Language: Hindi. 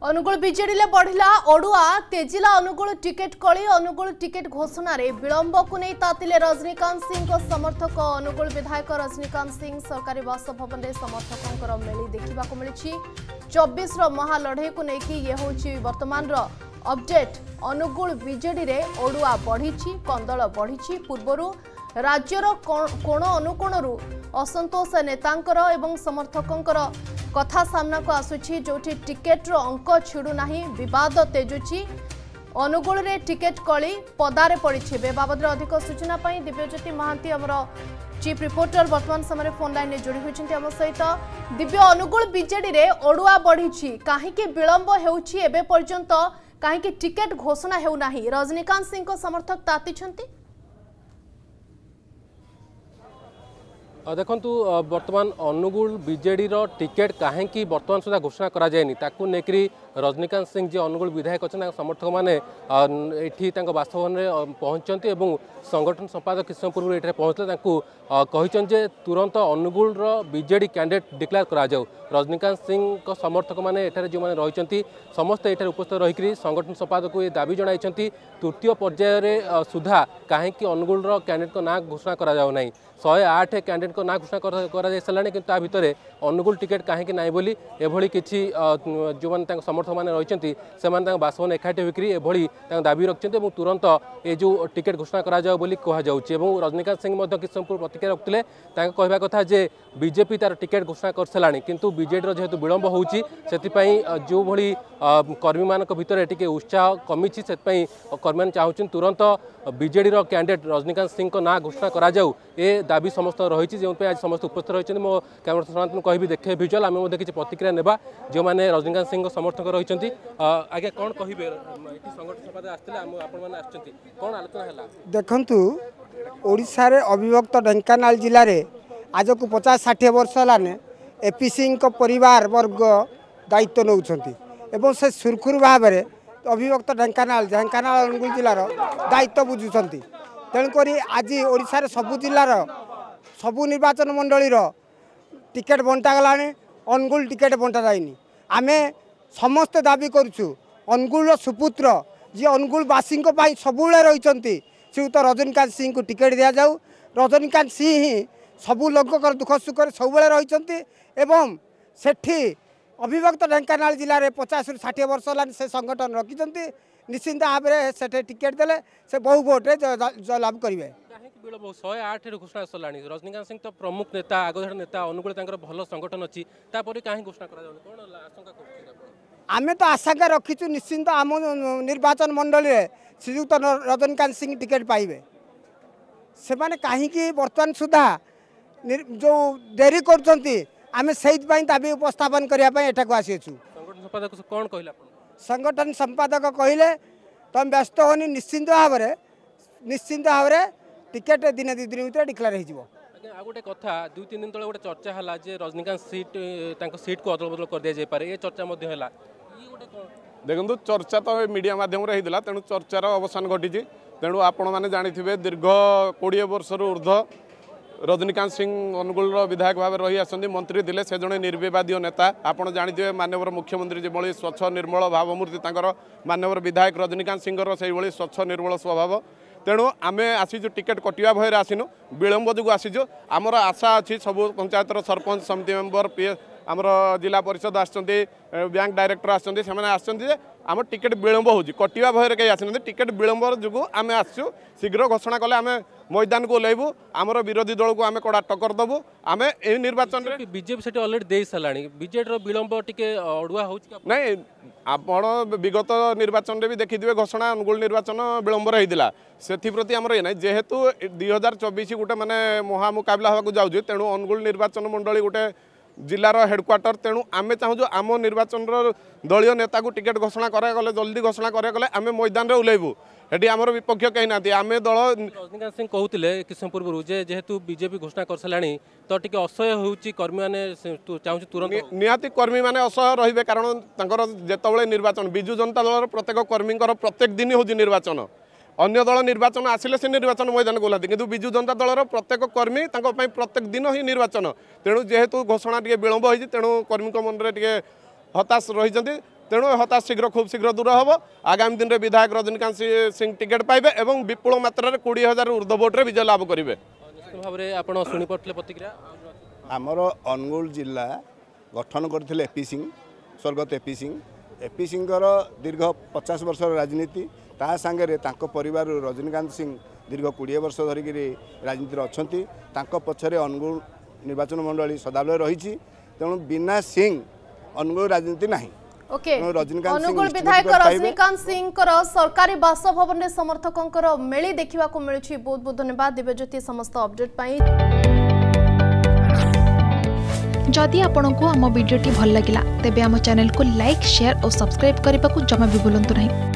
अनुगुल बीजेडी बढ़िला ओडुआ तेजिला अनुगुल टिकेट कली अनुगुल टिकेट घोषणा रे विलंब को नहीं तातिले रजनीकांत सिंह को समर्थक अनुगुल विधायक रजनीकांत सिंह सरकारी बासभवन में समर्थकों मेली देखा मिली 24 महालड़े को लेकिन ये हूँ वर्तमान अपडेट अनुगुल बीजेडी रे ओडुआ बढ़ी कंदल बढ़ी पूर्वर राज्यर कोण अनुकोणरू असंतोष नेतांकर एवं समर्थकों कथा सामना को आसुची जोठी टिकेट रो अंक छिड़ू नाही विवाद तेजुची अनुगुल रे टिकेट कली पदारे पड़ी बे बाबद अधिक सूचना पाई दिव्यज्योति महांती हमर चीफ रिपोर्टर वर्तमान समय फोन लाइन में जोड़ी होइछन्ती हम सहित दिव्य अनुगुल बीजेडी रे ओडुआ बढ़ी काहेकि विलंब हेउची एबे पर्यंत काहेकि टिकेट घोषणा हेउ नाही रजनीकांत सिंह को समर्थक तातिछन्ती देखु बर्तमान अनुगुल बीजेडी टिकेट कहीं बर्तमान सुधा घोषणा करा जाएनी ताकू नेकरी रजनीकांत सिंह जी अनुगुल विधायक अच्छा समर्थक मैंने ये बासभवन में पहुंचती और संगठन संपादक किस समय पूर्व ये पहुंचले कहते तुरंत अनुगुल बीजेडी कैंडिडेट डिक्लेयर करा जाऊ रजनीकांत सिंह समर्थक मैंने जो मैंने रही समस्त ये उपस्थित रही संगठन संपादक को ये दाबी जनाई तृतीय पर्यायर सुधा कहीं अनुगुल कैंडिडेट ना घोषणा करा जाऊ नहीं 108 कैंडिडेट को ना घोषणा करा सारे कि भितर अनुगुल टिकेट कहीं ना बोली एभली किसी जो मैंने समर्थक मैंने रही से बासभवन एकाठी होकर दाबी रखते तुरंत ये जो टिकेट घोषणा करा जाओ बोली कहुच्छे रजनीकांत सिंह किस समय प्रतिक्रिया रखते कहवा कथा जे बीजेपी तार टिकेट घोषणा कर साराणी किंतु बीजेडी जेहेतु विलंब होची जो भली कर्मी मान भितर टिके उत्साह कमी से कर्मी मैंने चाहूँ तुरंत बीजेडी कैंडिडेट रजनीकांत सिंह को ना घोषणा करा जाऊ ए दाबी समस्त रही जो आज समस्त उपस्थित रही मो कैमरा सनातन कहि देखे भिजुआल आम किसी प्रतिक्रिया नेबा जो मैंने रजनीकांत सिंह समर्थक रही आगे कौन कहे संगठन संपादक आसते कौन आलोचना है देखु ओडिशा रे अविभक्त ढेंकानाल जिले में आज को 50-60 वर्ष है एपी सिंह को परिवार वर्ग दायित्व नौ से सुरखुर भाव में अविभक्त ढेंकानाल अनुगुल जिलार दायित्व बुझुंट तेणुक आज ओडिशा रे सबु जिलार सबु निर्वाचन मंडली टिकेट बंटा गला अनुगुल टिकेट बंटा जाइनी आमे समस्त दाबी करुचु अनुगुल सुपुत्र जी अनुगुलवासी सबुले रही श्रीयुक्त रजनीकांत सिंह को टिकेट दि जाऊ रजनीकांत सिंह ही सबू लोक दुख सुख सब रही एवं सेठी अविभक्त ढेंकानाल जिले में 50-60 वर्ष है से संगठन रखिंट निश्चिंत भाव में से टिकेट देले से बहु भोटे जयलाभ करेंगे 108 घोषणा सरला रजनीकांत सिंह तो प्रमुख नेता आगधार नेता अनुगुल भल संगठन अच्छी कहीं घोषणा आमे तो आशंका रखीचु निश्चिंत आम निर्वाचन मंडली में श्रीयुक्त रजनीकांत सिंह टिकेट पाइबे से माने कहीं बर्तमान सुधा जो डेरी करें से दाबी उपस्थापन करने को आसीचु संगठन संपादक कहले तुम व्यस्त होनी निश्चिंत भाव में टिकेट दिन 2 दिन भर डिक्लेयर हो गोटे कथा 2-3 दिन तले गोटे चर्चा है जे रजनीकांत सीट को अदल बदल कर दिया जाए पारे ये चर्चा देखो चर्चा तो मीडिया माध्यम होता तेणु चर्चार अवसान घटी तेणु आपण मैंने जानी दीर्घ 20 वर्ष ऊर्ध रजनीकांत सिंह अनुगुल विधायक भाव रही आसती मंत्री थे से जड़े निर्विवादी नेता आपड़ जानी माननीय मुख्यमंत्री जो स्वच्छ निर्मल भावमूर्ति माननीय विधायक रजनीकांत सिंह से स्वच्छ निर्मल स्वभाव तेणु आम आसीचु टिकेट कटिया भयर आसीनु विलंब जो आसीचु आमर आशा अच्छी सबू पंचायतर सरपंच समिति मेंबर आमर जिला परिषद आसछन्ती बैंक डायरेक्टर आसछन्ती आम टिकेट विलंब होची कटिया भयर कहीं आसी टिकेट विलंब जो आम आसु शीघ्र घोषणा कले आम मैदान को ओह्लैबू आमर विरोधी दल को आम कड़ा टक्कर देबू आम ए निर्वाचन में बीजेपी से अलरेडी दे साराणी बीजेडी विलंब टिके अड़ुआ हो नहीं आपण विगत निर्वाचन में भी देखिए घोषणा अनुगुल निर्वाचन विलंब होता से आमर ये ना जेहेतु 2024 गोटे माने महामुकाबला होगा जाऊँ तेणु अनुगुल निर्वाचन मंडली गोटे जिलार हेडक्वार्टर तेणु आम चाहूँ आम निर्वाचन दलीय नेता को टिकेट घोषणा करागले जल्दी घोषणा करागले आम मैदान में ओह्लैबू ये आमर विपक्ष कहीं ना आम दल रजनीकांत सिंह कहते किस समय पूर्व जेहेतु बीजेपी घोषणा कर साराणी तो टी असह्य होर्मी मैंने चाहूँ तुरंत निहाती कर्मी मैंने असह्य रे कारण जिते निर्वाचन विजु जनता दल प्रत्येक कर्मी प्रत्येक दिन हूँ निर्वाचन अन्य दल निर्वाचन आसिले से निर्वाचन मैदान को ओह्लाती किंतु विजु जनता दल प्रत्येक कर्मी प्रत्येक दिन ही निर्वाचन तेणु जेहेतु घोषणा टे विलंब होती तेणु कर्मी मन में हताश रही तेणु हताश शीघ्र खूब शीघ्र दूर हम आगामी दिन में विधायक रजनीकांत सिंह टिकेट पाइबे और विपुल मात्रा 20,000 ऊर्ध्व भोट्रे विजय लाभ करेंगे। निश्चित भाव में आप शुणिपे प्रतिक्रिया आमर अनुगुल जिला गठन करते एपी सिंह स्वर्गत एपी सिंह दीर्घ 50 वर्ष राजनीति ता सांगे परिवार रजनीकांत सिंह दीर्घ 20 वर्ष धरिक राजनीति अच्छा पछरे अनुगुल निर्वाचन मंडली सदाबले रही तेणु बिना सिंह अनुगुल राजनीति नहीं। ओके अनुगुल विधायक रजनीकांत सिंह सरकारी बासभवन में समर्थकों मेली देखा मिलूँ। बहुत बहुत धन्यवाद दिव्यज्योति समस्त अपडेट पाई। जदि आपंक आम भिडी भल लगा तेब आम चैनल को लाइक शेयर और सब्सक्राइब करने को जमा भी भूलु नहीं।